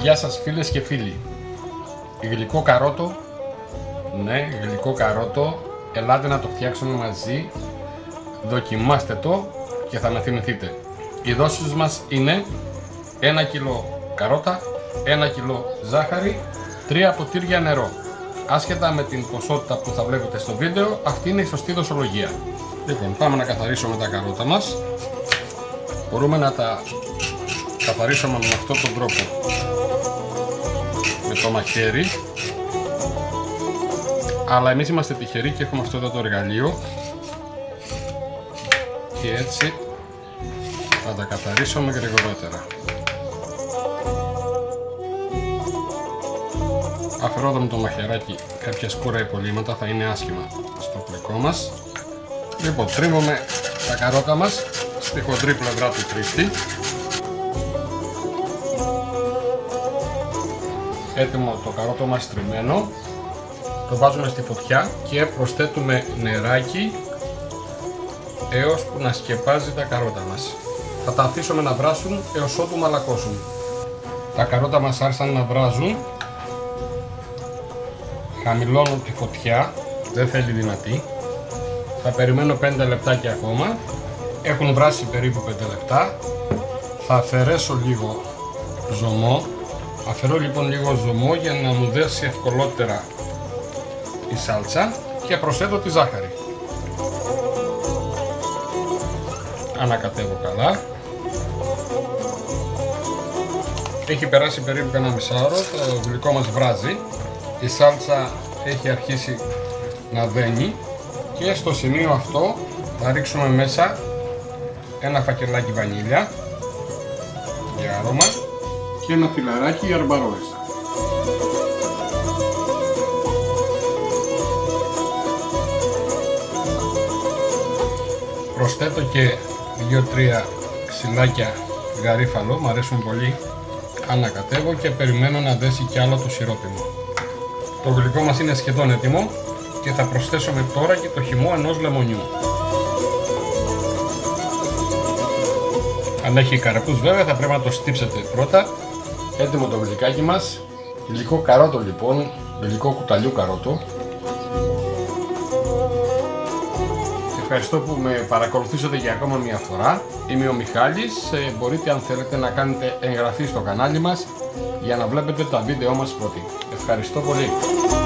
Γεια σας φίλες και φίλοι. Γλυκό καρότο. Ναι, γλυκό καρότο. Ελάτε να το φτιάξουμε μαζί. Δοκιμάστε το και θα με θυμηθείτε. Οι δόσεις μας είναι 1 κιλό καρότα, 1 κιλό ζάχαρη, 3 ποτήρια νερό. Άσχετα με την ποσότητα που θα βλέπετε στο βίντεο, αυτή είναι η σωστή δοσολογία. Λοιπόν, πάμε να καθαρίσουμε τα καρότα μας. Μπορούμε να τα καθαρίσουμε με αυτόν τον τρόπο, με το μαχαίρι, αλλά εμείς είμαστε τυχεροί και έχουμε αυτό εδώ το εργαλείο και έτσι θα τα καθαρίσουμε γρηγορότερα. Αφαιρώντα με το μαχαιράκι κάποια σκούρα υπολείμματα, θα είναι άσχημα στο γλυκό μας. Λοιπόν, τρίβουμε τα καρότα μας στη χοντρή πλευρά του τρίστη. Έτοιμο το καρότο μας τριμμένο, το βάζουμε στη φωτιά και προσθέτουμε νεράκι έως που να σκεπάζει τα καρότα μας. Θα τα αφήσουμε να βράσουν έως ότου μαλακώσουν. Τα καρότα μας άρχισαν να βράζουν. Χαμηλώνω τη φωτιά, δεν θέλει δυνατή. Θα περιμένω 5 λεπτάκια ακόμα. Έχουν βράσει περίπου 5 λεπτά. Θα αφαιρέσω λίγο ζωμό. Αφαιρώ λοιπόν λίγο ζωμό για να μου δέσει ευκολότερα η σάλτσα και προσθέτω τη ζάχαρη. Ανακατεύω καλά. Έχει περάσει περίπου κανένα μισάωρο, το γλυκό μας βράζει. Η σάλτσα έχει αρχίσει να δένει και στο σημείο αυτό θα ρίξουμε μέσα ένα φακελάκι βανίλια για άρωμα και ένα φυλαράκι αρμπαρόες. Προσθέτω και 2-3 ξυλάκια γαρίφαλο, μου αρέσουν πολύ. Ανακατεύω και περιμένω να δέσει κι άλλο το σιρόπιμο. Το γλυκό μας είναι σχεδόν έτοιμο και θα προσθέσουμε τώρα και το χυμό ενός λεμονιού. Αν έχει καρπούς βέβαια θα πρέπει να το στύψετε πρώτα. Έτοιμο το γλυκάκι μας. Γλυκό καρότο λοιπόν, γλυκό κουταλιού καρότο. Ευχαριστώ που με παρακολουθήσατε για ακόμα μια φορά. Είμαι ο Μιχάλης. Μπορείτε αν θέλετε να κάνετε εγγραφή στο κανάλι μας για να βλέπετε τα βίντεο μας πρώτοι. Ευχαριστώ πολύ.